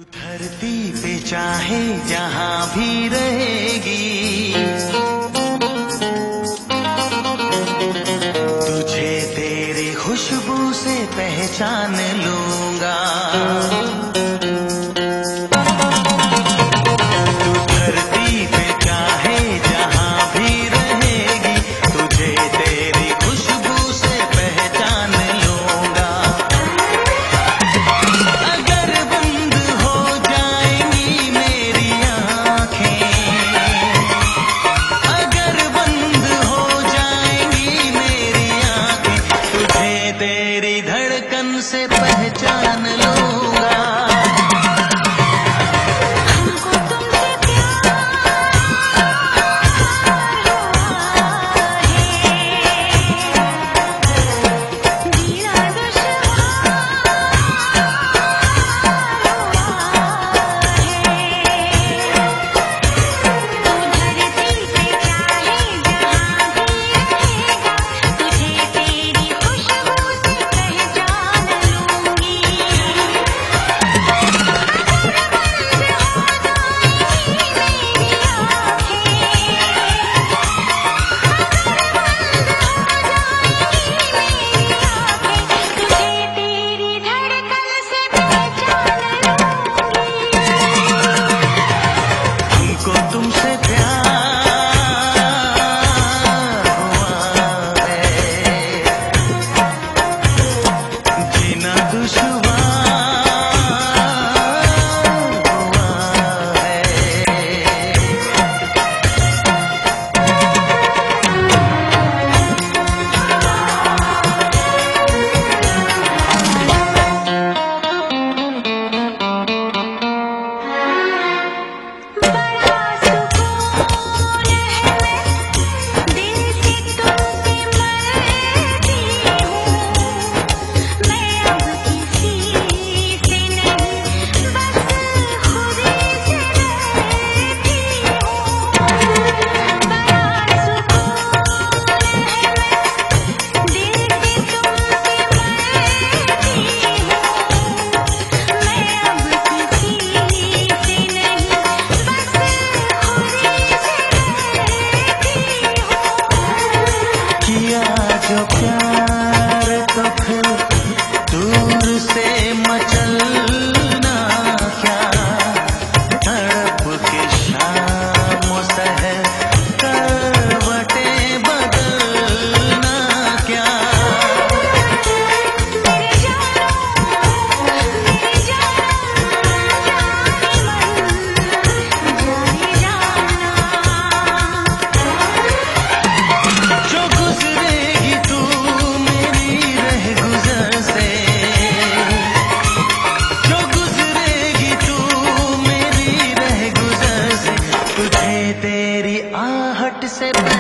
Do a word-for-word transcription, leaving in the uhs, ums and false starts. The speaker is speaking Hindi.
धरती पे चाहे जहाँ भी रहेगी, तुझे तेरी खुशबू से पहचान लूंगा। तू धरती पे चाहे जहाँ भी रहेगी, तुझे तेरी खुशबू से पहचान लूंगा। अगर बंद हो जाएंगी मेरी आँखें, अगर बंद हो जाएंगी मेरी आँखें, तुझे तेरी धड़कन से पहचान लूंगा। जो प्यार तो फिर दूर से मचलना क्या, तड़प के शाम सहर करवटें बदलना क्या। जो गुजरेगी तू मेरी रह गुजर से, जो गुजरेगी तू मेरी रह गुजर से, तुझे तेरी आहट से